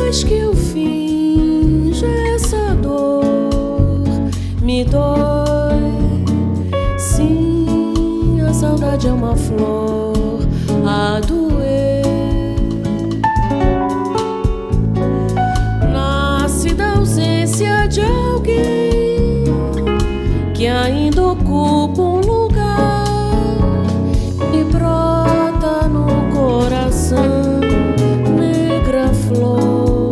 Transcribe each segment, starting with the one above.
mais que eu finjo, essa dor me dói. Sim, a saudade é uma flor a doer. Nasce da ausência de alguém que ainda ocupa um lugar e brota no coração negra flor.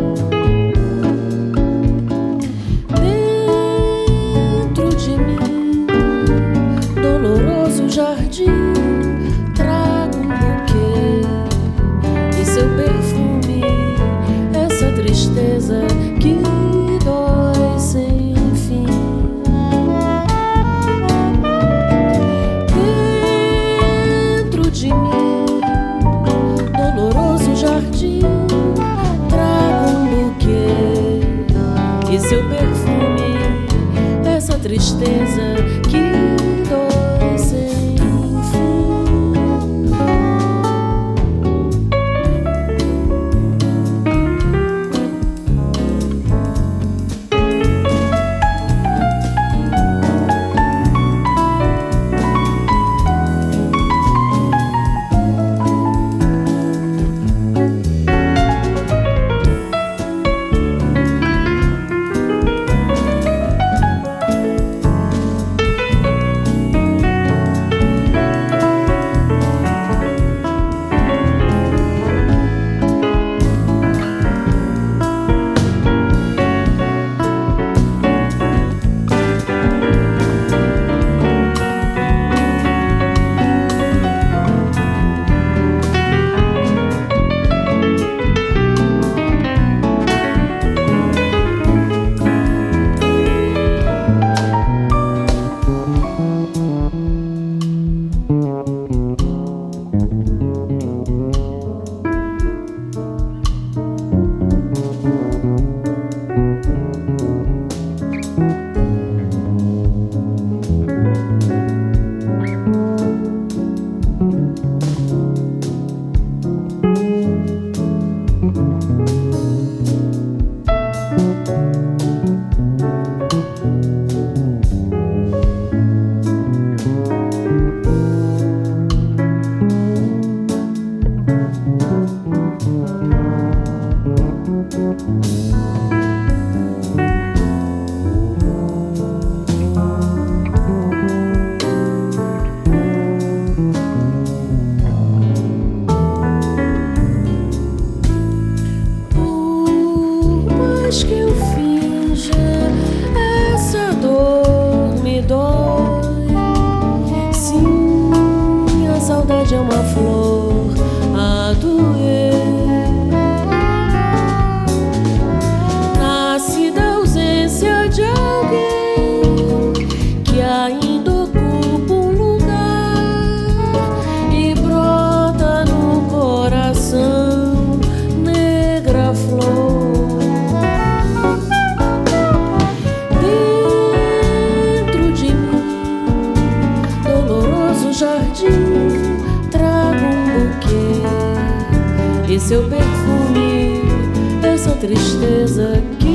Dentro de mim, doloroso jardim, trago um buquê e seu perfume, essa tristeza que dói sem fim. Dentro de mim, doloroso jardim, trago um buquê e seu perfume, essa tristeza que dói sem fim. Mais que eu finja, essa dor me dói. Sim, a saudade é uma flor a doer. Nasce da ausência de alguém que ainda ocupa um lugar e brota no coração negra flor. Jardim, trago um buquê e seu perfume, essa tristeza que